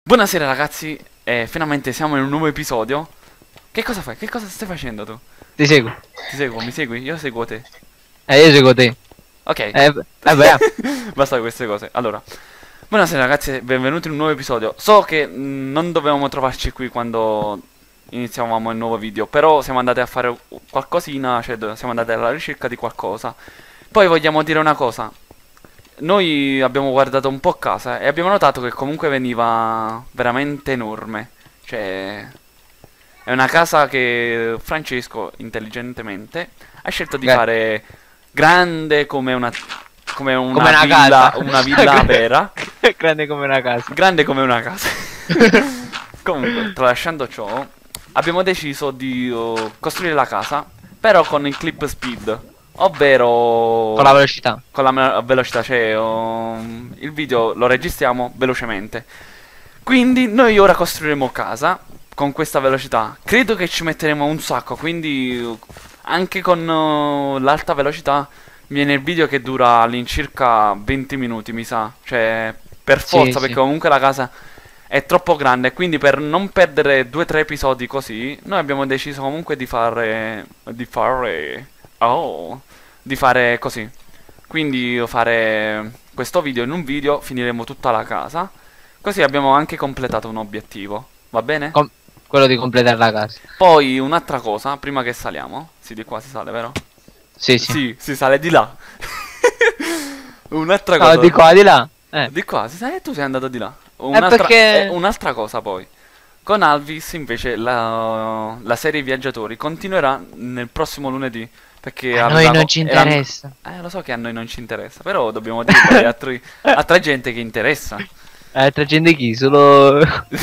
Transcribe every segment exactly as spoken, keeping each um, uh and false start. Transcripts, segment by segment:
Buonasera ragazzi, e finalmente siamo in un nuovo episodio. Che cosa fai? Che cosa stai facendo tu? Ti seguo. Ti seguo, mi segui? Io seguo te. Eh, io seguo te. Ok. Eh, vabbè. Basta queste cose. Allora, buonasera ragazzi, benvenuti in un nuovo episodio. So che mh, non dovevamo trovarci qui quando iniziavamo il nuovo video, però siamo andati a fare qualcosina, cioè do- siamo andati alla ricerca di qualcosa. Poi vogliamo dire una cosa. Noi abbiamo guardato un po' a casa e abbiamo notato che comunque veniva veramente enorme. Cioè, è una casa che Francesco, intelligentemente, ha scelto di Beh. fare grande come una, come una Come una villa, casa. una villa vera. Grande come una casa. Grande come una casa. Comunque, tralasciando ciò, abbiamo deciso di uh, costruire la casa, però con il clip speed, ovvero Con la velocità. con la me- velocità, cioè um, il video lo registriamo velocemente. Quindi noi ora costruiremo casa con questa velocità. Credo che ci metteremo un sacco, quindi uh, anche con uh, l'alta velocità viene il video che dura all'incirca venti minuti, mi sa. Cioè, per Sì, forza, sì. perché comunque la casa è troppo grande. Quindi per non perdere due tre episodi così, noi abbiamo deciso comunque di fare... Di fare... Oh... Di fare così. Quindi fare questo video in un video, finiremo tutta la casa. Così abbiamo anche completato un obiettivo. Va bene? Com- quello di completare la casa. Poi un'altra cosa, prima che saliamo. Sì, di qua si sale, vero? Sì, sì. Sì, si sale di là. Un'altra No, cosa. di qua, di là. Eh. Di qua, si sale e tu sei andato di là. Un'altra, perché- eh, un'altra cosa poi. Con Alvis invece la, la serie Viaggiatori continuerà nel prossimo lunedì. Perché A noi aveva- non ci era- interessa. Eh, lo so che a noi non ci interessa, però dobbiamo dirlo agli altri, altra gente che interessa. Eh, tra gente chi? Solo...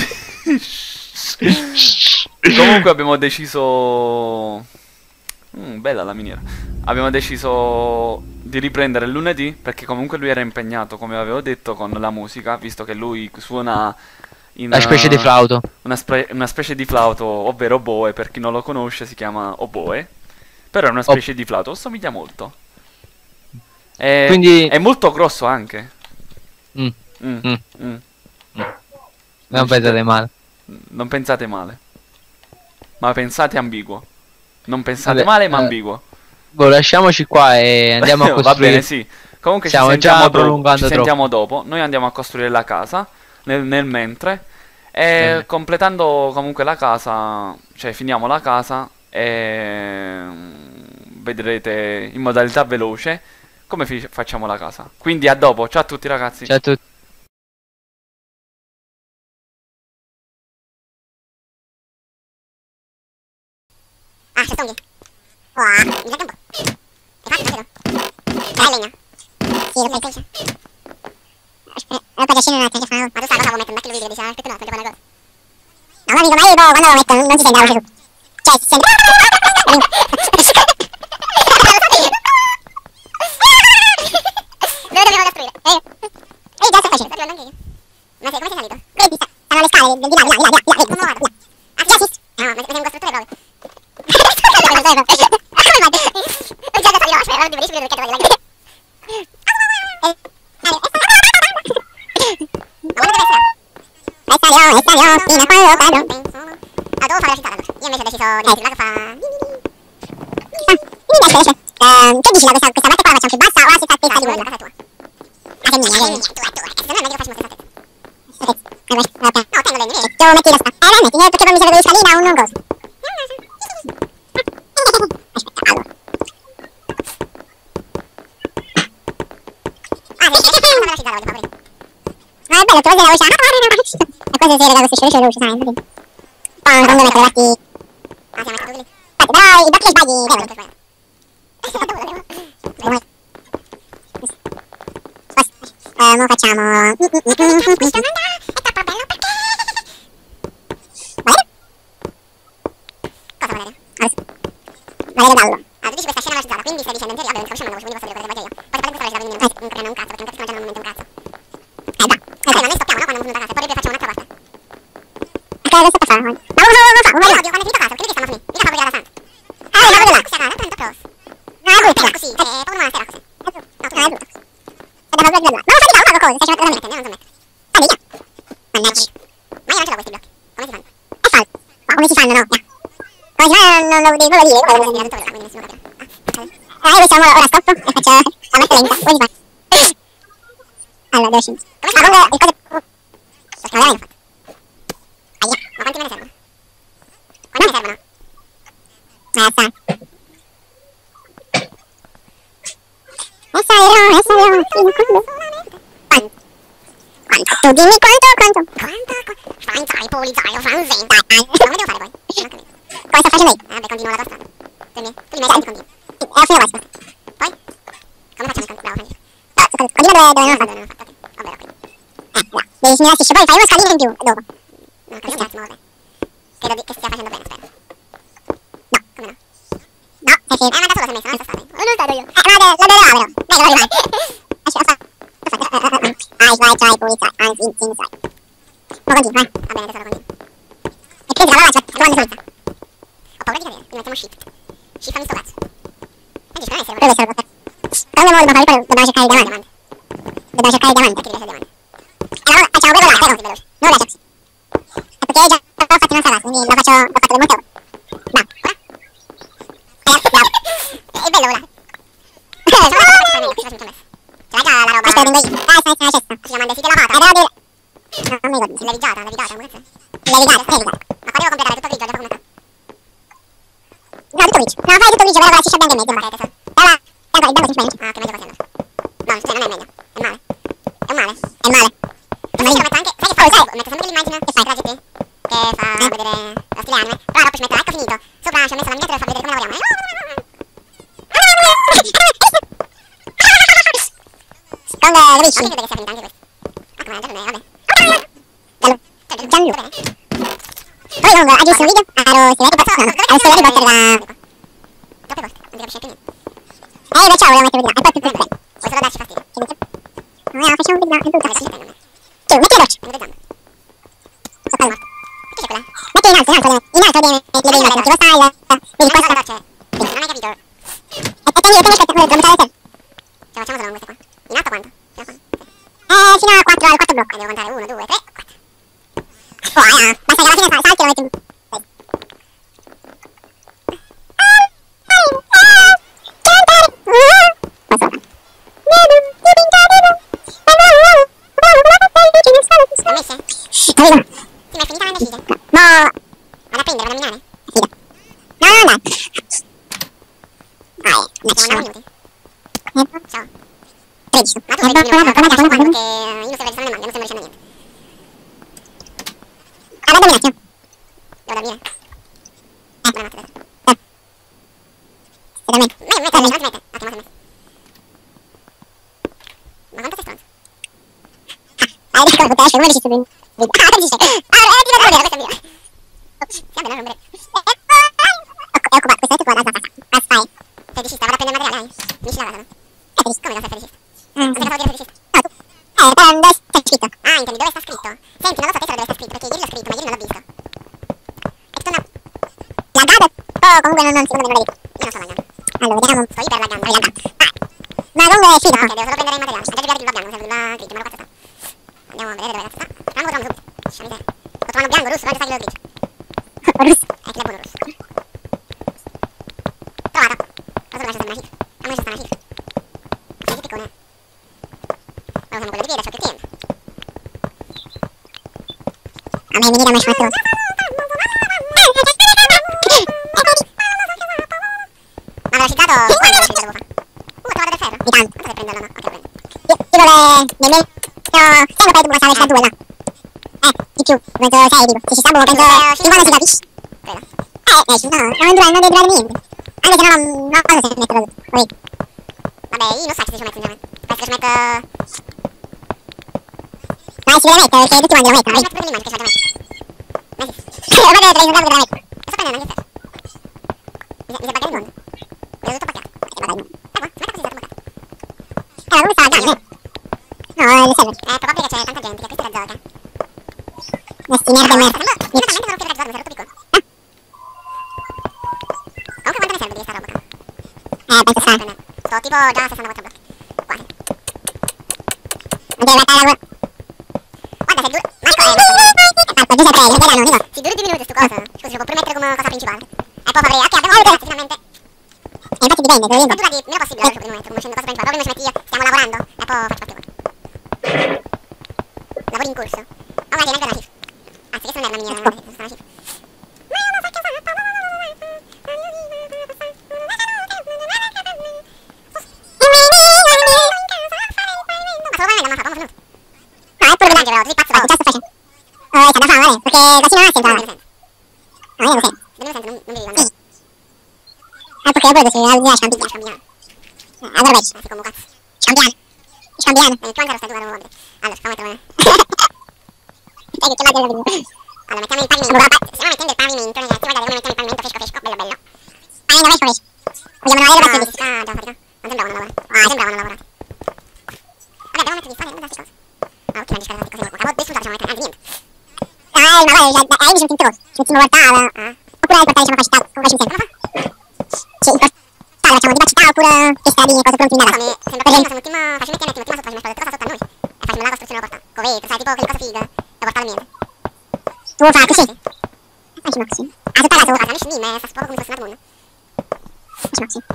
Comunque abbiamo deciso... Mm, bella la miniera. Abbiamo deciso di riprendere il lunedì, perché comunque lui era impegnato, come avevo detto, con la musica, visto che lui suona in... Una specie di eh, flauto. Una, spre- una specie di flauto, ovvero oboe, per chi non lo conosce si chiama oboe. Però è una specie di flauto, somiglia molto. È, Quindi- è molto grosso anche. Mm. Mm, Mm. mm. Non ci pensate te- male. Non pensate male. Ma pensate ambiguo. Non pensate Vabbè, male, ma eh, ambiguo. Boh, lasciamoci qua e andiamo a Va costruire. bene, sì. Comunque Stiamo ci sentiamo già dopo. prolungando Ci troppo. sentiamo dopo. Noi andiamo a costruire la casa nel, nel mentre. E Bene. completando comunque la casa, cioè finiamo la casa e mm, vedrete in modalità veloce come fi- facciamo la casa. Quindi a dopo. Ciao a tutti ragazzi. Ciao a tutti. Ah, c'è Stongy. Wow, mi sa che un po'. È fatto, vedo. Dai, legno. Sì, lo fai, Aspetta, lo puoi scendere un attimo, che fa? Ma tu sai cosa vuoi mettere? Non è che lui video, dice, aspetta un attimo, che fa una cosa. No, amico, ma io boh, quando lo metto non, non si sente la voce su. Cioè, si sente... Dove dobbiamo costruire? Eh, eh, già sto facendo, sto arrivando anche io. Ma sei, come sei salito? Vedi, sta- stanno le scale, di là, di là, di là, di là, di là, vedi, Come guarda? vedi. Ah, già, sì. No, ma sei un costruttore proprio. Come fai? Non c'è da salire, aspetta, non ti vedessi perché ti voglio la Estadio, estadio, fino a quando cado. Ah, devo fare la città allora. Io invece ho deciso di mettere là che fa... Ah, quindi adesso, ehm, che dici da questa, questa parte qua la facciamo più bassa o la città stessa di quella? La casa tua. Ah, che mia, che mia. Tua, tua. Secondo me è meglio che facciamo stessa stessa. Ok, vabbè, vabbè. No, tengo legno, vedi? Devo metti la sta. Eh, metti, perché poi mi serve di scalina o un coso. Aspetta, allora. Ah, sì, sì, sì, velocizzata voglio fare. Ma è bello, tu vedi la voce. E questo si vede da questo scegliere veloce, sai, così. Poi quando metto le parti... Ah, siamo messi tutti lì. Aspetta, però i blocchi li sbagli, devo. Devo. Eh, mo facciamo... Questo manda è troppo bello perché... Valere? Cosa valere? Adesso. Valere dallo. Ah, tu dici questa scena velocizzata, quindi stai dicendo in teoria, vabbè, non stiamo facendo la voce, quindi posso dire quello che voglio io. Poi per questa velocità, quindi non non creano un cazzo, perché non capiscono già non momento un cazzo. Eh, dai. Eh, ma noi stoppiamo, no? Quando abbiamo finito la casa, poi facciamo un'altra parte. Ok, adesso sta fare. Ma non lo fa, non lo odio, quando è finito casa, perché lui stiamo finendo? Mica fa vedere la santa. Ah, no, no, questa casa, tanto proprio. No, è brutta. Così, è proprio una sera così. No, è brutta. È da proprio da là. Ma lo fai di là, una cosa, stai facendo veramente, non so mettere. Ah, vedi. Mannaggia. come si fanno, no? Come si fanno non lo devo dire, come lo devo dire, quindi nessuno capirà. Ah, io diciamo ora stoppo e faccio la marcia lenta, come si fa? Allora, devo scendere. Ah, comunque il coso... Perché non l'ho fatto. Aia, ma quanti me ne servono? Quanti me ne servono? Eh, sai. E salirò, e salirò, fino a quando? Quanto? Quanto? Tu dimmi quanto, quanto? Quanto? Franzai, polizai, franzen. Dai, dai. Come devo fare poi? Non ho capito. Come sto facendo io? Eh, vabbè, continuo la tua strada. Tu mi, tu mi metti e continui. Sì, è la fine basta. Poi? Come facciamo? Bravo, Francesco. No, su cosa? Continua dove, dove non ho fatto. Dove non ho fatto, ok. Vabbè, ok. Eh, no. Devi finire la striscia, poi fai uno scalino in più, dopo. No, capisco un attimo, vabbè. Credo di- che stia facendo bene, spero. No, come no? No, è finito. Eh, ma da solo si è messo, non sta stare. Non lo stato io. Eh, ma la devo là, però. Dai, che lo rimane. Lascia, fa. Ai, vai, vai, polizia, anzi, inside. Ma continua, eh. Va bene, tesoro, continua. E prendi la lancia, domande senza. Ho paura di cadere, quindi mettiamo shift. Shift fammi sto cazzo. E dici, non essere dove essere bloccato. Come modo dobbiamo fare, dobbiamo cercare il diamante. Dobbiamo cercare il diamante. Perché deve essere diamante. E allora facciamo quello là, però, veloce. Non la così. E perché già l'ho fatto in un'altra quindi lo faccio, l'ho fatto per molte ore. Bravo, ora. Eh, bravo. È bello, là. Eh, sono andato a fare meglio, così faccio un messo. Ce l'hai già la roba? Aspetta, vengo io. Dai, stai, stai, cesta. Si chiama Desiderio lavata. Eh, devo dire... No, non mi ricordo. Levigata, levigata, come cazzo? Levigata, levigata. Ma qua devo completare tutto grigio, già fa come metà. No, tutto grigio. No, fai tutto grigio, però con la striscia bianca in mezzo. Ok, tesoro. Dalla... Dalla, il bianco si spenge. Ah, che meglio così allora. No, scusa, non è meglio. È male. È un male. È male. E poi lo metto anche... Sai che fa? Sai, metto sempre quell'immagine che fai tra G T. Che fa vedere lo stile anime. Però dopo ci metto, ecco finito. Sopra ci ho messo la miniatura per far vedere come lavoriamo. Con le luci. Non credo che sia finita anche questo. Ah, come già non è, vabbè. Giallo. Giallo. Bene. Poi comunque, oggi questo video ero stiletti botte. No, no, ero stiletti botte da... Troppe volte, non ti capisce più niente. Eh, invece volevo mettere di là, è poi più più bene. Vuoi solo darci fastidio? Che dice? No, no, facciamo di là, è tutto. Vabbè, sì, prendo me. Tu, metti le docce. Prendo le gambe. Sto calmo. Perché c'è quella? Metti in alto, in alto, in alto devi devi mettere, tipo style. Vedi, questa doccia. Non hai capito? E tendi, tendi, aspetta, devo contare te. Ce la facciamo solo con queste qua. In alto quanto? Fino a quanto? Eh, fino a quattro, al quarto blocco. Eh, devo contare uno, due, tre, quattro. Oh, ah, basta che alla fine salti e lo metti in... Come dici tu? Ah, dici? Ah, è diventato vero, questa è mia. Siamo nella rombere. E occupa, questo è qua da Zaffa. Aspetta. Feticista, vado a prendere materiale, dai. Finisci la casa, no? È feticista. Come cosa è feticista? Non ti devo dire feticista. No, tu. Eh, però dove sta scritto? Ah, intendi, dove sta scritto? Senti, una cosa tesoro dove sta scritto, perché ieri l'ho scritto, ma ieri non l'ho visto. E tu no. Laggato? Oh, comunque non, non, secondo me non l'ho detto. Io non sto laggando. Allora, vediamo. Sto iper laggando. Sto laggando. Ah. Ma comunque è figo. Ok, devo solo prendere il materiale. Ha già girato il bianco, serve la grigio, ma lo faccio sta. Andiamo a vedere dove cazzo sta. Però lo troviamo subito. Lasciami vedere. Lo trovano bianco, rosso, quanto sa che lo grigio. Rosso? Eh, che è buono rosso. Trovato. Cosa lo lascia stare una cifra? A me lascia stare una cifra. Ma che piccone. Ma usiamo quello di piede, ciò che tiene. A me mi dire a me ci metto. Ma velocizzato? Quanto velocizzato devo fare? Uh, ho trovato del ferro. Di tanto. Quanto devo prenderlo? No, ok, prendo. Io, tipo le... le mie... No, sempre per tipo la velocità due, là. Eh, di più. Penso sei, tipo. Se ci stiamo, penso... Fin quando si capisce. Credo. Eh, eh, no, non dura, non deve durare niente. Anche se no, non... non so se metto così. Così. Vabbè, io non so se ci metto sinceramente. Penso che ci metto... Ma si deve mettere, perché tutti quanti lo mettono, vedi? Ci metto per l'immagine che ci metto. Ma sì. Lo vedo tre risultati che la metto. Lo sto prendendo anche il ferro. Mi si è buggato il mondo. Vedo tutto paccato. Eh, è buggato il mondo. Eh, qua, si mette così, è stato buggato. Eh, ma come sta laggando, eh? No, è il server. È probabile che c'è tanta gente, che questa è la gioca. Questi merda e merda. Io talmente sono più raggiato, mi sono rotto piccolo. Ah. Comunque quanto ne serve di questa roba? Eh, penso sta. Sto tipo già a sessantaquattro blocchi. Quasi. Non deve battere la... Guarda, se dura... Marco, eh, Marco. Giuseppe, non chiedano, no. Sì, dura due minuti sto cosa. Scusi, lo può promettere come cosa principale. E poi avrei, ok, abbiamo ragazzi, finalmente. E infatti dipende, te lo dico. Dura di meno possibile adesso per il momento, come scendo cosa principale. Poi mi ci metti io, stiamo lavorando, e poi faccio parte io. Lavori in corso. Oh, guarda, neanche una cifra. Anzi, che sono una mia, non sono una cifra. No, è pure veloce, pazzo, già sto facendo. Oh, c'è da fare, vale, perché così non ha senso. No, io non sento. Non sento, non mi vedo. Ah, perché poi si alza scambiano, scambiano. Allora vedi. Si come cazzo. Scambiano. Scambiano. E quando lo stai due ore? Allora, fammi trovare. Sai che c'è la della video. Allora, mettiamo il pavimento. Stiamo mettendo il pavimento, ragazzi, guardate come mettiamo il pavimento fresco fresco, bello bello. Pavimento fresco fresco. Vogliamo lavorare per tutti. Ah, già, fatica. Non sembravano lavorare. Ah, sembravano lavorare. Vabbè, devo mettere di fare, non darsi cose. Ah, ok, non ci fare cose. Acabo di spuntare, diciamo, anche niente. Ah, ma guarda, eh, mi sono introdotto. Ci mettiamo portata. Oppure portare, diciamo, facciamo, come facciamo sempre. Sì, in portale facciamo di facciamo oppure che sta di cose pronte in data. Sembra che facciamo ultima, facciamo mettiamo, mettiamo sotto, facciamo mettere cosa sotto a noi. E facciamo la costruzione della porta. Come vedete, sai, tipo che cosa figa. La portale mia. Tu vuoi fare così? Facciamo così. Ah, tu parla tu. Ah, amici miei, sta proprio come se fosse un altro mondo. Facciamo così.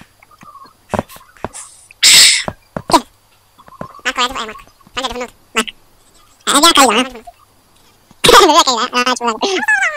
Che? Marco, eh, Marco. Anche è venuto. Marco. Eh, vediamo carità, no? Vediamo carità, ah, ci vuole.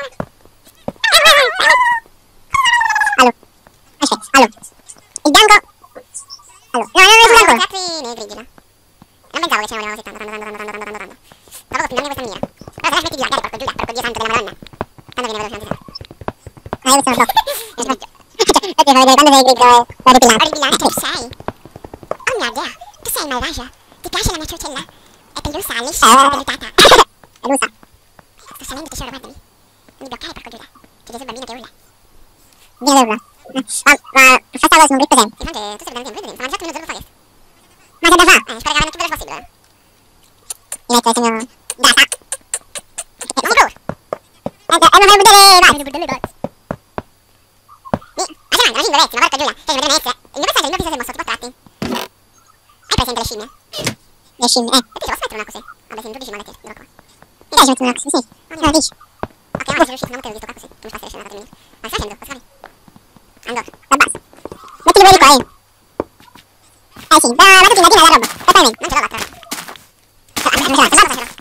Allora, aspetta, allora. Il bianco. Allora, no, no, no, sul bianco. Altri nei grigi, là. Non pensavo che ce ne volevamo così tanto, tanto, tanto, tanto, tanto, tanto. Dopo spingiamo questa mira. Però se la smetti di là, dai, porco Giulia, porco Dio santo della Madonna. Quando viene veloce, non si sa. Ah, io questo non so. Perché fa vedere quando sei grigio è orripilante. Orripilante, tu sei? Oh mio Dio, tu sei malvagia. Ti piace la mia ciucella? È pelusa, liscia, vellutata. Pelusa. Sto salendo tesoro, guardami. Non mi bloccare, porco Giulia. C'è Gesù bambino che urla. Vieni da urla. Ma, ma, fai cosa, non grippo sempre. E quando tu stai vedendo tempo, vedete, sono già minuti per fare. Ma che da fa? Eh, spero che avranno più veloce possibile. Mi metto il segno data. Non mi corro. Eh, non fai vedere, vai. Vedo vedere, vai. Mi, ma c'è manca, una cinque ma porca Giulia. Cioè, vedere essere. Il mio personaggio, il mio piso si è mosso, tipo a tratti. Hai presente le scimmie? Le scimmie, eh. E tu ci posso mettere una così? Vabbè, se introduci male te, dirò qua. Mi dai, ci metto una così, sì. No, no, dici. Ok, ma se riuscissi, non te l'ho visto qua così. Non mi fa essere scenato ma stai facendo? Cosa fai? Allora, da basso. Mettili voi di qua, eh. Eh sì, da mattina, dina la roba. Totalmente. Non ce l'ho l'altra. No, non ce l'ho, se no cosa ce l'ho?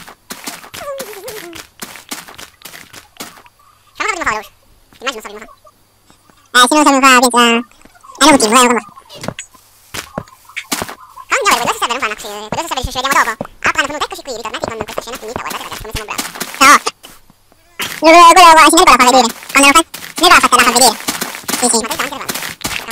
Facciamo una prima fa veloce. Immagino so prima fa. Eh, se non so prima fa, pensa... È un motivo, eh, come. Oh no, quello si serve, non fa una così. Quello si serve, ci vediamo dopo. Ah, quando sono eccoci qui, ritornati con questa scena finita, guardate ragazzi come siamo bravi. Ciao. Quello, quello, quello, signore quello la fa vedere. Quando lo fa... Signore la fa la fa vedere. Sì, sì. Ma questo anche vale.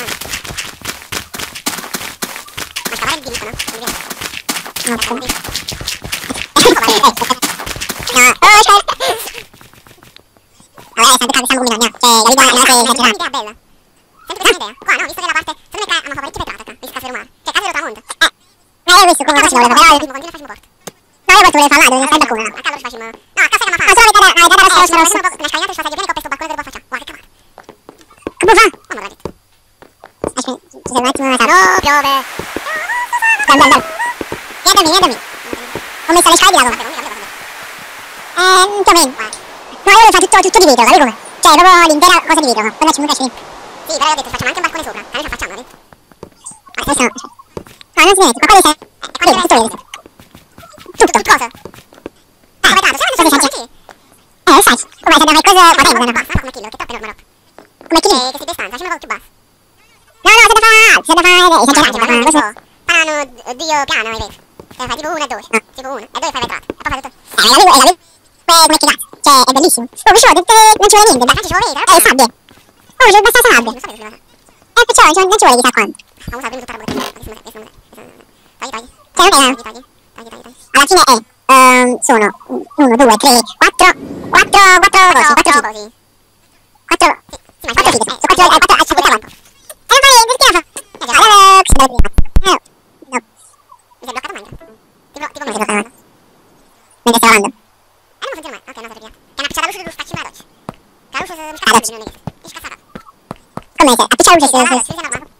Ma scavare il diritto, no? Non mi viene. No, come? No, oh, certo. Vabbè, sempre che siamo come noi, no. Cioè, la vita non è che è un'idea bella. Senti questa idea? Qua, no, visto che la parte... Secondo me hanno parecchio petrata qua, visto Caso Romano. Cioè, Caso Rotamondo. Eh. Ma io ho visto come cosa ci voleva, però... Continua a farci un porto. No, io volevo fare là, dove stai per culo. A caso ci facciamo... No, a casa che ma fa... Ma solo avete da rosso, rosso, rosso. Una scagliata ci fa sapere che ho questo balcone che devo facciare. Guarda che cavata. Che può fare? Oh, ma l'ha detto. Aspetta, ci serve un attimo una casa. No, piove. Dai, dai, dai. Vieni da me, vieni da me. Ho messo le scale di lago. Eh, più o meno. No, io volevo fare tutto, tutto di vetro, capi come? Cioè, proprio l'intera cosa di vetro. Quando ci muta ci dentro. Sì, però io ho detto facciamo anche un balcone sopra. Noi ce la facciamo, vedi? Ah, questo no. No, non si mette, ma qua dice... Eh, qua deve tutto vedere. Tutto. Tutto cosa? Ah, come tanto, se non so eh, lo sai. Come se fai cosa... Ma tengo, no? Basta, come chilo, che troppo enorme roba. Come chilo? Che si distanza, facciamo più basso. No, no, se ne fa... Se ne fa... Esagerato, ma non lo so. Fanno Dio piano, hai detto. Se ne fai tipo uno e due. No. Tipo uno. E due fai vetrato. E poi fai tutto. Eh, la vedo, la vedo. Come che cazzo. Cioè, è bellissimo. Oh, ci vuole, non ci vuole niente. Ma ci vuole vedere? Eh, sabbia. Oh, c'è abbastanza sabbia. Non so che si eh, perciò non ci vuole chissà quanto. Ma usa prima tutta la bottiglia. Togli, togli. Cioè, non è... Togli, togli. Togli, togli, togli. Alla fine è... Um, sono uno, due, tre, quattro... Quattro... Quattro cosi. Quattro cosi. Quattro... Sì, ma quattro fighe. Sono quattro... Quattro... A cinque quanto. E non fa niente, che fa? Allora... Che si deve prima. No. No. Mi sei bloccato Minecraft. Tipo... Tipo mi sei bloccato. Mentre stai lavando. Eh, non funziona mai. Ok, no, sei via. Che è una picciata luce che faccio una doccia. Che la luce mi scappa di non è che... Mi scappa. Come sei? A picciata luce si... Si vede una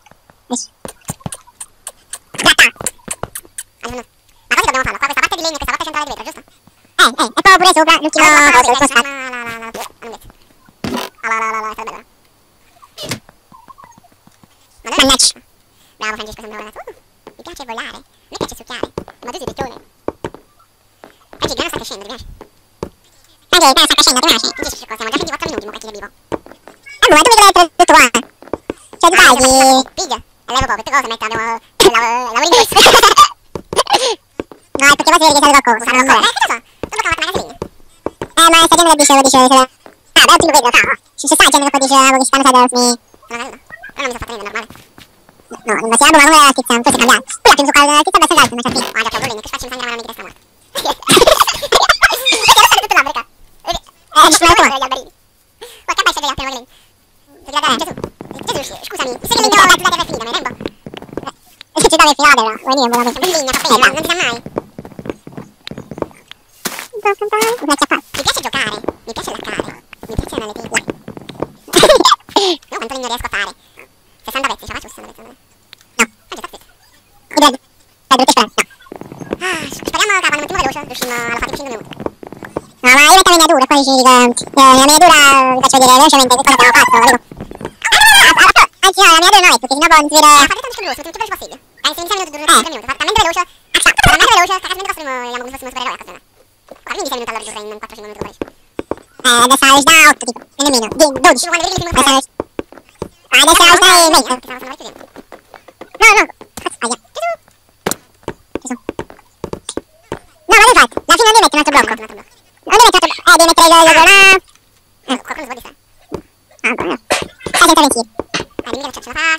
Gatta! Allora, ma cosa dobbiamo farlo? Qua questa parte di legno, questa parte quattro centrale di vetro, giusto? Eh, eh, e poi pure sopra l'ultimo coso, il posto. La, la, la, la, la, non detto. La, la, la, la, la, sarebbe bello. Mannaggia. Bravo Francesco, sembra una... Uh, mi piace volare, mi piace succhiare, ma tu sei riccione. Oggi il grano sta crescendo, ti piace? Oggi il grano sta crescendo, ti piace? Dici che siamo già ventiquattro minuti, ma che vivo. Ah, ma tu mi devi essere tutto qua. Cioè, tu fai di... Piglia. E levo poco, queste cose metto, abbiamo... lavoro in corso. No, è perché poi si vede che serve qualcosa. Sarà ancora. Eh, che lo so. Tu lo cavate magazzini. Eh, ma sta gente lo dice, lo dice, lo dice. Ah, beh, tu lo vedi, lo cavo. Ci sta gente che dice, ah, che stanno serve, mi... Non la vedo. Però non mi sto fatto rendere, normale. No, ma si apre una numera della tizia, non so se cambiare. Poi la tizia della tizia è abbastanza alta, ma c'è qui. Ah, già, proprio che faccio mi sangue la mano di testa morta. Perché non sta tutto l'Africa? Eh, ci sono gli alberini. Oh, che pesce degli altri, magari. Gesù, Gesù, scusami, mi sa che mi do la tua terra finita, mi tempo? E ci dà le filate, però, vuoi dire, buona per bambina, fa bene, non si sa mai. Mi piace giocare, mi piace laccare, mi piacciono le teglie. No, quanto non riesco a fare. sessanta pezzi, ce la faccio sessanta pezzi? No, ho già fatto. Idea, dai, brutte spero, no. Ah, speriamo che quando mettiamo veloce riusciamo alla fare in cinque minuti. No, ma io metto la miniatura e poi ci dico... La miniatura vi faccio vedere velocemente che cosa abbiamo fatto, lo dico. Anzi no, la miniatura no, perché sennò poi non si vede... Fate tanto veloce, tutto veloce possibile. Eh, se iniziamo minuti, durano tre minuti, fate talmente veloce... Ah, talmente veloce, che cazzo costruiamo come se fossimo supereroi a cazzo. Guarda, quindi sei minuti allora giusto in quattro cinque minuti dopo. Eh, adesso è da otto tipo, e nemmeno, dodici. Quando vedi il primo minuto... Ah, adesso è da venti. No, no, cazzo, aia. Gesù. No, ma l'hai fatto, alla fine non devi mettere un altro blocco. Non devi mettere un altro blocco, eh, devi mettere il blocco là. Eh, qualcuno si può distrarre. Ah, buono. Stai senza pensieri. Ah, dimmi che ce la fa.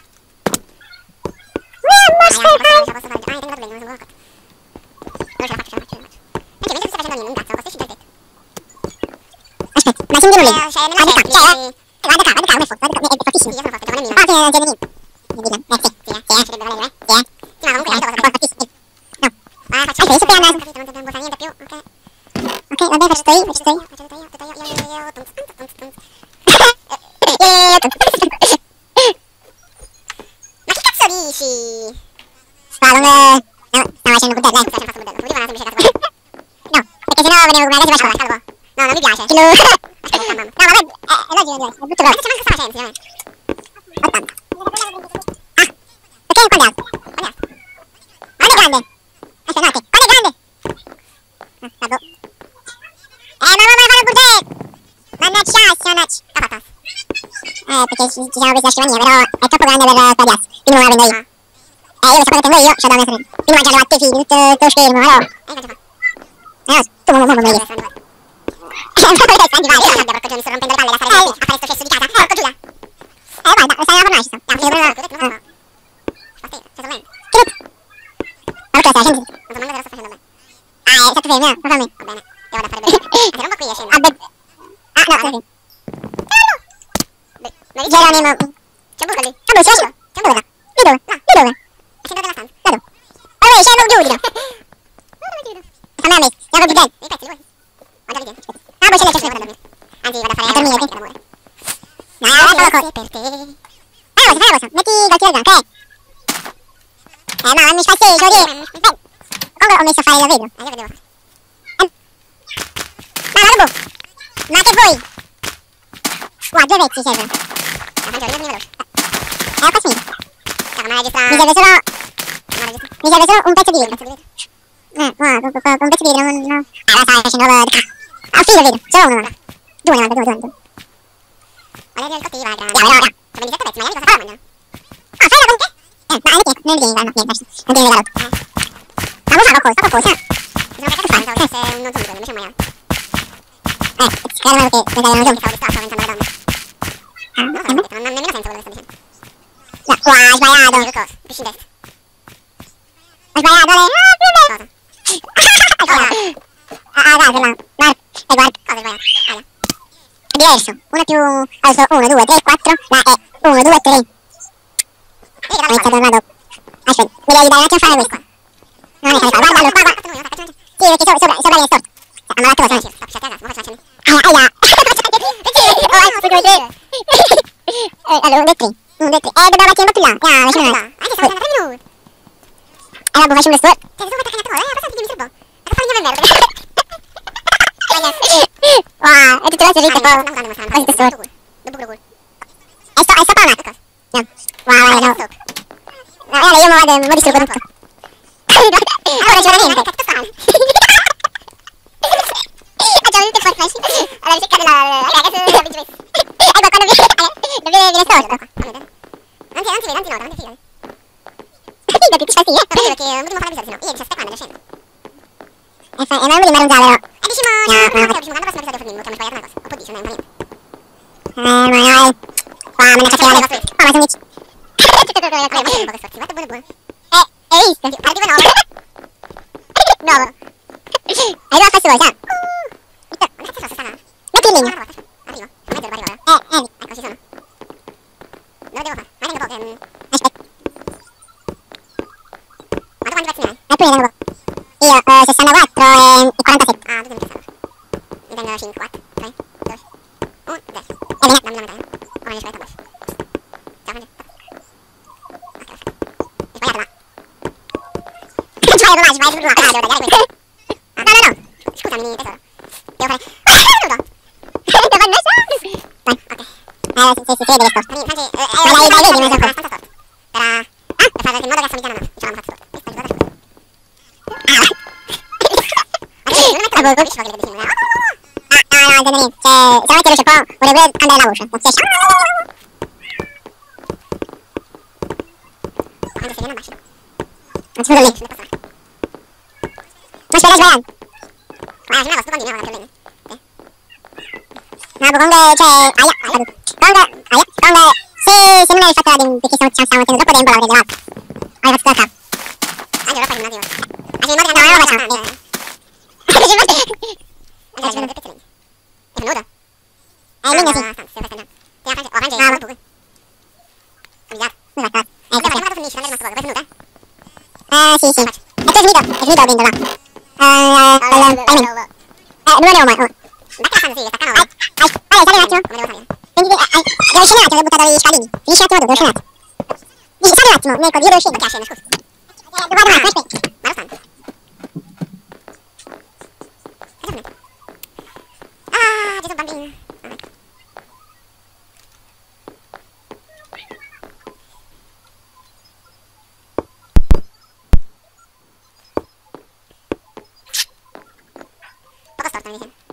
No, ma stai fa. Ah, posso fare. Ah, tengo dato bene, non sono accorto. Non ce la faccio, ce la faccio, ce la faccio. Perché mentre tu stai facendo un cazzo, questo ci già il tetto. Aspetta, ma scendi lì. Cioè, nella scelta, cioè, eh. Guarda qua, guarda qua, come è forte, è fortissimo. Io sono forte, gioco nemmeno. Ah, sì, non c'è nemmeno. Eh, sì, sì, eh, sì, sarebbe valere, eh. Sì, eh. Sì, ma comunque è un po' fortissimo. No. Ah, faccio io. Ah, non dobbiamo buttare niente più, ok. Ok, vabbè, faccio sto io, faccio sto io. Faccio tutto io, tutto io, io, io, io, tunz, tunz, tunz, tunz. Ma che cazzo dici? Sta, non... No, stavo facendo il budello, eh. Stai facendo il budello, volevo una semplice cazzo. No, perché sennò venivo come adesso faccio la. No, non mi piace. Lo... Aspetta, mamma. No, ma è, è logico, è brutto però. Che sta facendo, sinceramente? ottanta. Ah, perché quando è alto? Quando è alto? Quando è grande? Aspetta, no, te. Quando è grande? Ah, vado. Eh, ma mamma, fare il budget! Mannaggia, mannaggia. Ah, fatta. Eh, perché ci, ci siamo presi la scrivania, però è troppo grande per Claudias. Quindi non la prendo io. Eh, io lo so quando tengo io, c'ho da mettere. Quindi mangiare quattro fili, tutto lo schermo, però... Eh, cosa fa? Eh, no, tu non mi vedi. Non potete stare di fare, io abbia porco giorni, sto rompendo le palle da fare a fare sto cesso di casa. Porco Giulia! Eh, guarda, lo stai a formare, ci sta. No, mi devo... No, aspetta, c'è solamente. Che rotto? Ma perché stai facendo? Non so, ma lo sto facendo bene. Ah, è stato fermo, no? Fammi. Va bene, io vado a fare bene. Ah, se non va qui e scendo. Ah, beh... Ah, no, no. No, no! Geronimo. C'è un buco lì. C'è un buco, c'è un buco. Di dove? Là, di dove? A centro della stanza. Da dove? Allora, scendo giù, dico. No, dove chiudo? Fammi la messa, io apro il budget. I pezzi, li vuoi? Ho già visto, aspetta. Ah, poi c'è le ceste. Anzi, vado a fare... A dormire, sì. No, no, no, no, per te. Ah, cosa, fai cosa? Metti col tiro bianco, eh. Eh, ma mi fai stesso, di... Eh, come ho messo a fare il vetro? Eh, io vedevo fare. Eh. Ma, ma, dopo. Ma che vuoi? Qua, due pezzi servono. No, faccio, io mi veloce. Eh, ho finito. Cioè, ma registra... Mi serve solo... Mi serve solo un pezzo di vetro. Eh, guarda, con un pezzo di vetro non... no. Ah, la stai facendo... Ah, finito il vetro, solo uno, guarda. Due, guarda, due, due, due. Guarda che cattiva, grande. Andiamo, andiamo. C'è ventisette pezzi, magari cosa fa la mangiano? Ah, fai la con te? Eh, ma non devi, non devi, no, niente, non devi vedere. Eh. Ma vuoi fare qualcosa, qualcosa? Non so che fare, pensavo che fosse uno zombie, invece è un maiale. Eh, spero che mi dai uno zombie. Stavo distratto pensando alle donne. Ah, non so, non ha nemmeno senso quello che sto dicendo. No, qua, hai sbagliato. Che cosa? Pisci in destra. Ho sbagliato, le... Ah, più me. Cosa? Ah, guarda, là. Guarda, e guarda. Cosa hai sbagliato? Guarda. È diverso. Uno più... Allora, uno, due, tre, quattro. Là è uno, due, tre. Ho iniziato da dopo. Aspetta, mi devi aiutare un attimo a fare questo. Non è che guarda, guarda, guarda. Sì, perché sopra, sopra, sopra viene storto. Ma la tua, non c'è. Sta a casa, ma faccio aia, aia. Oh, allora, uno, due, tre. uno, due, tre. Eh, dobbiamo mettere un po' più là. Ah, vicino là. Anche se sono tre minuti. Eh, vabbè, faccio uno storto. Cioè, se sono attaccati a te, eh, abbastanza che mi servo. A fare merda. Wow, è tutto l'altro ritmo. Quasi questo. Dopo quello. È sto, è sto panato. No. Wow, no. No, guarda, io mo vado, mo distruggo tutto. Allora c'è veramente. Cazzo fa? Facciamo tutte forze flash. Allora cerca della... Raga, adesso non vi messo. Ecco, quando viene... Non viene, viene storia. Non si, non si vede, non si nota, non ti fidati. Fidati, ti fa sì, eh? Vabbè, perché non potremmo fare l'episodio, sennò. Io diciassette quando, già scendo. E fa... E non volevo mangiare, però. E diciamo... No, no, no. Diciamo, l'anno prossimo episodio Fortnite, che mi sbagliato una cosa. O poi dice, non è niente. Eh, ma no, eh. Qua, me ne faccio vedere. Qua, ma sono dici. Tutto quello che credo, ma che sforzi, guarda buono buono. Eh, hai visto? Guarda, tipo nuovo. Nuovo. Hai due a fare solo, ciao. Ma cazzo sono, sta là? Metti il legno. Arrivo, a mezzo arrivo, eh. Eh, ecco, ci sono. Dove devo fare? Ma vengo poco, ehm... Aspetta. Ma tu quanti pezzi ne hai? Eh, tu ne tengo poco. Io, eh, sessantaquattro e quarantasette. Ah, tu te ne pensavo. Ne tengo cinque, quattro, tre, due, uno, zero. E vieni, dammi la metà, eh. Oh, non riesco a mettere. Ciao, prendi. Ok, ok. Hai sbagliato là. Hai sbagliato là, hai sbagliato là. Ah, devo tagliare questo. Ah, no, no, no. Scusami, tesoro. Devo fare... Ah, nudo! Devo fare il messo? Vai, ok. Eh, sì, sì, sì, vedi le storte. Franci, eh, eh, ma dai, dai, vedi, non so cosa. Abbastanza storte. Per... Ah, per fare in modo che assomigliano a me. Diciamo, faccio storte. Questa è giocata scusa. Ah! Ma sì, non metto la voce, capisci che vedi simile. Ah, no, no, intendo niente. Cioè, se lo metti luce un po', vorrei pure cambiare la voce. Non si esce. Quando si viene a baci. Non ci vedo lì. Non spero sbagliando. Ma sembrava sto bambino, guarda che bene. No, comunque, cioè, aia, aia, comunque, aia, comunque, se, se non hai fatto la demo, perché stiamo, ci stiamo mettendo troppo tempo, l'avrei levato. Avevo fatto tutto a capo. Allora, faccio un attimo. Faccio in modo che andavo, no, facciamo, bene. Faccio in modo che... Allora, ci vedo due pezzi. È venuto? Eh, il legno sì. Ah, stanza, devo fare andiamo. Tieni a Franci, oh, Franci, no, tu. Obligato. Scusa, cazzo. Eh, devo fare, finisci, non è rimasto poco, poi è venuto, eh? Eh, sì, sì. E tu è finito, è finito dentro, là. Eh, eh, eh, dove andiamo, ma... Ma che la fanno, sì, staccano, vai. Vai, vai, sali un attimo. Come devo salire? Prendi, eh, eh, devo scendere un attimo, devo buttare gli scalini. Finisci un attimo tu, devo scendere un attimo. Dici, sali un attimo, Mirko, io devo scendere. Perché scende, scusa? Eh, guarda un attimo, aspetta. Ma lo stanno. Cosa fai? Ah, Gesù bambino. Ah, ecco. Poco storto, mi dice.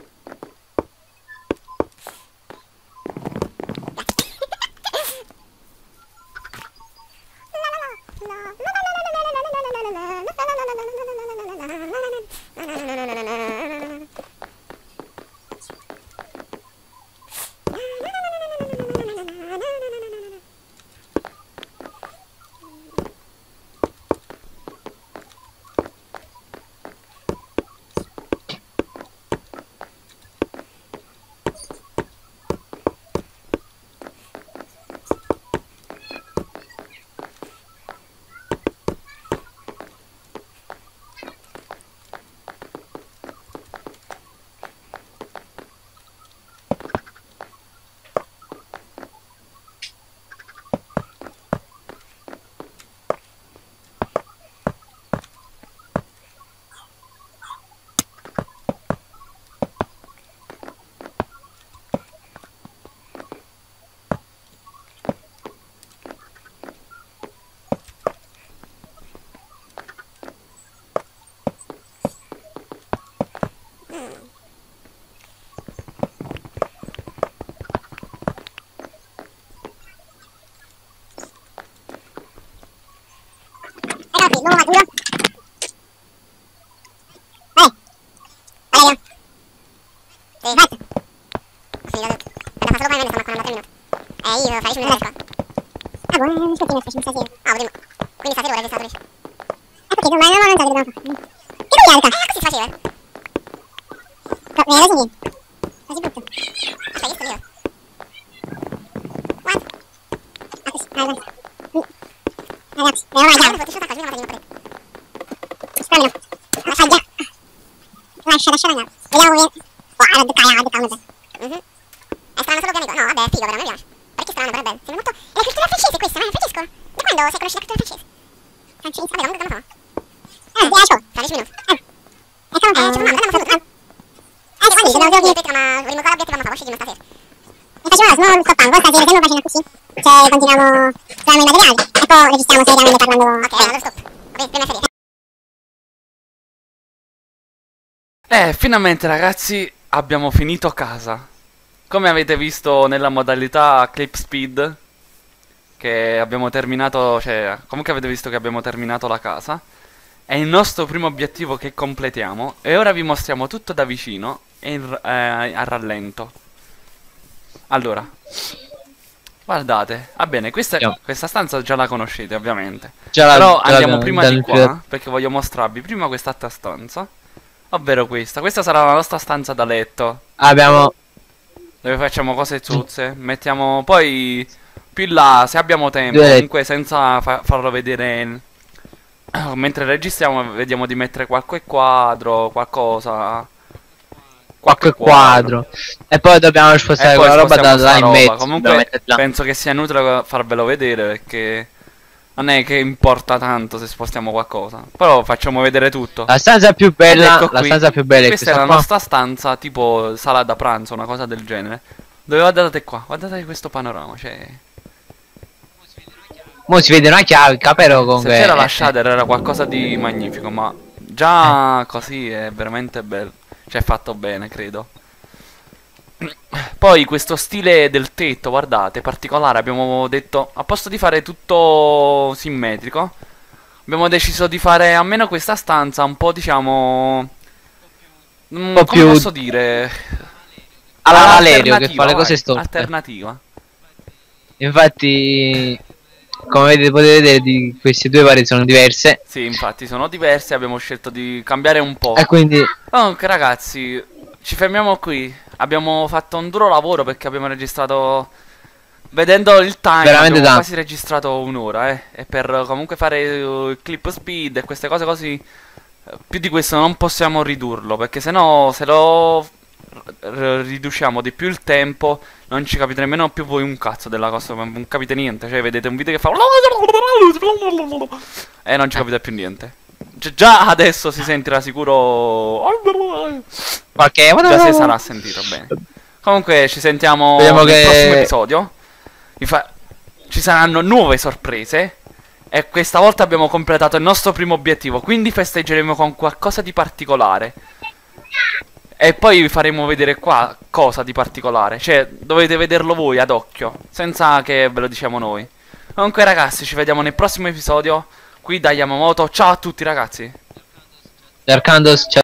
L'uomo maturo. Vai. Valerio. Sì, fatto. Sì, l'ho detto. Adesso fa solo poi me ne sto mancando tre minuti. Eh, io farei cinque minuti qua. Ah, buono, un aspettino, facciamo stasera. Ah, potremmo. Quindi stasera ora che stato riesce. Ah, perché domani non mangiare che dobbiamo fare. Che tu chiarica? Eh, così si faceva. No, mi hai reso niente. Così butto. Aspetta, io sto lì. What? Ah, così, ah, guarda. Ragazzi, devo mangiare. Devo ti sciolta, così mi Spamino. Lascia già. Lascia, lascia andare. Vediamo come... Guarda, ducca, guarda, ducca, come mhm. È strano solo pianico. No, vabbè, è figo, però, mi piace. Parecchio strano, però è bello. Sembra molto... È la cultura francese questa, ma è Francesco. Da quando si conosce la cultura francese? Francese? Vabbè, comunque come fa? Eh, ti lascio. Fra dieci minuti. Eh. E comunque... Eh, ci giochi in ma vorremmo fare l'obiettivo, ma fa uscire stasera. E facciamo la small soltanto, poi stasera se non facciamo così, cioè continuiamo, troviamo i materiali e poi registriamo seriamente parlando. Ok, allora stop. Vabbè, prima serie. Eh, finalmente ragazzi abbiamo finito casa. Come avete visto nella modalità clip speed, che abbiamo terminato, cioè comunque avete visto che abbiamo terminato la casa. È il nostro primo obiettivo che completiamo e ora vi mostriamo tutto da vicino e in, eh, a rallento. Allora, guardate, va bene, questa, Andiamo. questa stanza già la conoscete ovviamente. Già la- Però già andiamo l'abbiamo- prima dal- di qua perché voglio mostrarvi prima quest'altra stanza. Ovvero questa, questa sarà la nostra stanza da letto, Abbiamo... dove facciamo cose zuzze. Mettiamo poi più in là, se abbiamo tempo, Due letti. comunque senza fa- farlo vedere. Mentre registriamo vediamo di mettere qualche quadro, qualcosa. Qualche quadro. E poi dobbiamo E spostare poi quella roba da spostiamo là sta in roba. mezzo. dobbiamo Comunque metterla. penso che sia inutile farvelo vedere perché non è che importa tanto se spostiamo qualcosa. Però facciamo vedere tutto. La stanza più Ed bella, ecco la qui. stanza più bella è Questa è questa la qua. nostra stanza, tipo sala da pranzo, una cosa del genere. Dove guardate qua, guardate questo panorama, cioè. Mo si vede una chiavica, però Se comunque... c'era la shader era qualcosa di magnifico, ma già così è veramente bello. Cioè, è fatto bene, credo. Poi questo stile del tetto, guardate, particolare, abbiamo detto, a posto di fare tutto simmetrico, abbiamo deciso di fare almeno questa stanza un po', diciamo, un po' come più- posso dire, alla Valerio che alternativa, fa le cose vai, storte. alternativa. Infatti, come vedete, potete vedere, di queste due pareti sono diverse. Sì, infatti sono diverse, abbiamo scelto di cambiare un po'. E quindi... Comunque ragazzi, ci fermiamo qui. Abbiamo fatto un duro lavoro perché abbiamo registrato. Vedendo il time, Veramente abbiamo tanto. quasi registrato un'ora, eh. E per comunque fare uh, il clip speed e queste cose così, eh, più di questo non possiamo ridurlo. Perché sennò, se lo r- riduciamo di più il tempo, non ci capite nemmeno più voi un cazzo della cosa. Non capite niente. Cioè, vedete un video che fa. E non ci capite più niente. Gi- Già adesso si sentirà sicuro. Qualche... Già si sarà sentito bene. Comunque ci sentiamo Vediamo nel che- prossimo episodio. Vi fa- Ci saranno nuove sorprese. E questa volta abbiamo completato il nostro primo obiettivo. Quindi festeggeremo con qualcosa di particolare. E poi vi faremo vedere qua cosa di particolare. Cioè dovete vederlo voi ad occhio, senza che ve lo diciamo noi. Comunque ragazzi, ci vediamo nel prossimo episodio qui da Yamamoto. Ciao a tutti ragazzi. Arcandos,